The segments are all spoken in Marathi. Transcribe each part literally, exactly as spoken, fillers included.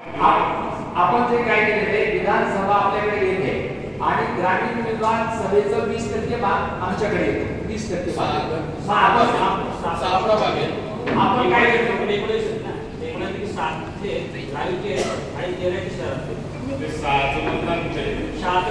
आपण जे काय केले विधानसभा आपल्याकडे येते आणि ग्रामीण विधानसभेचं वीस टक्के भाग आमच्याकडे येतो वीस टक्के भाग आपण काय करतो एकोणीस एकोणीस सात ते गावीचे आणि तेराचे शहरातले ते सहाचं मतदान सात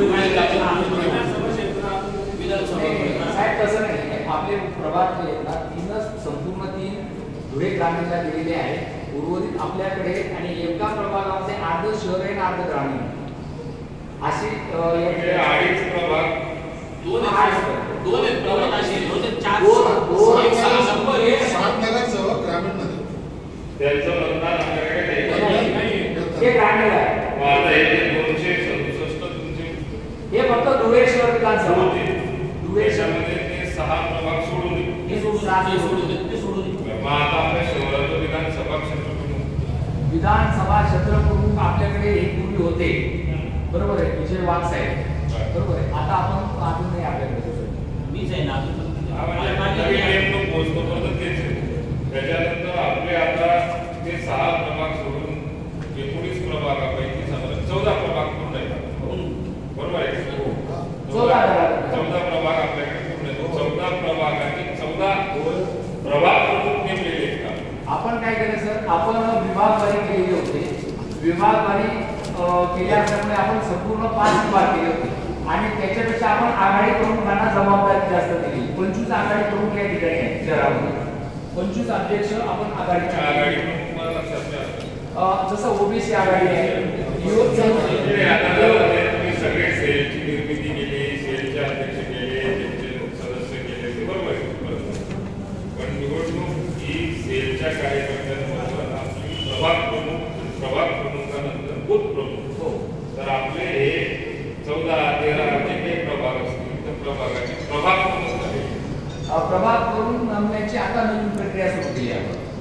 साहेब तसं नाही आपले प्रभाग जे आहेत ना तीनच संपूर्ण तीन धुळे ग्रामीणला दिलेले आहेत उर्वरित आपल्याकडे आणि एका प्रभागामध्ये अर्ध शहर आहे आणि अर्ध ग्रामीण अशी अडीच प्रभाग दोन दोन प्रभाग असे दोन चार सात नगरसेवक ग्रामीण मध्ये त्यांचं मतदान आपल्याकडे हे ग्रामीण आहे आता हे दोनशे सदुसष्ट तुमचे हे फक्त धुळे शहर विधानसभा धुळे देशामध्ये ते सहा प्रभाग सोडून हे सोडून सोडून ते सोडून मग आता आपल्या शहराचं विधानसभा क्षेत्र प्रमुख विधानसभा क्षेत्र प्रमुख आपल्याकडे एक पूर्वी होते बरोबर आहे विजय वाघ साहेब बरोबर आहे आता आपण अजून नाही आपल्याकडे मीच आहे ना नेमणूक पोहोचतो परत तेच त्याच्यानंतर आपले आता ते सहा प्रभाग सोडून एकोणीस प्रभागापैकी समजा चौदा प्रभाग पूर्ण आहेत बरोबर आहे चौदा प्रभाग आपल्याकडे पूर्ण आहेत चौदा प्रभागाचे चौदा प्रभाग प्रमुख नेमलेले आहेत का आपण काय केलं सर आपण विभागवारी केलेली होती विभागवारी केल्या असल्यामुळे आपण संपूर्ण पाच विभाग केले होते आणि त्याच्यापेक्षा आपण आघाडी प्रमुखांना जबाबदारी जास्त दिली पंचवीस आघाडी प्रमुख या ठिकाणी आहेत शहरामध्ये पंचवीस अध्यक्ष आपण आघाडीच्या आघाडी प्रमुख मला लक्षात जसं ओबीसी आघाडी आहे तुम्ही सगळे सेलची निर्मिती केली सेलचे अध्यक्ष केले त्यांचे सदस्य केले ते बरोबर आहे पण निवडणूक ही सेलच्या कार्यकर्त्यांबरोबर आपली प्रभाग प्रमुख प्रभाग प्रमुखानंतर बूथ प्रमुख हो तर आपले हे चौदा तेरा जे काही प्रभाग असतील त्या प्रभागाचे प्रभाग प्रमुख झाले प्रभाग करून नेमण्याची आता नवीन प्रक्रिया सुरू केली आहे